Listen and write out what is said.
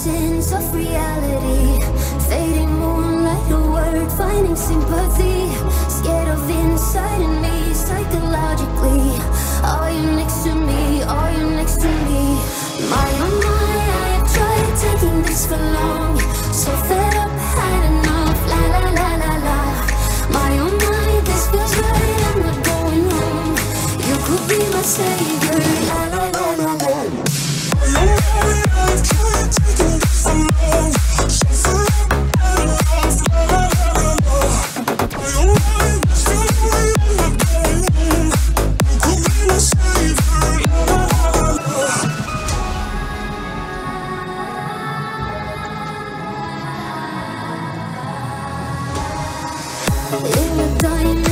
sense of reality. Fading moonlight, a word, finding sympathy. Scared of inside in me, psychologically. Are you next to me? Are you next to me? My oh my, I have tried taking this for long. So fed up, had enough. La la la la la. My oh my, this feels right. I'm not going home. You could be my savior. La la la la la. I've tried taking this for long. So fed up, had enough. La la la la la. My oh my, this feels right. I'm not going home. You could be my savior. La la la la la. In a dying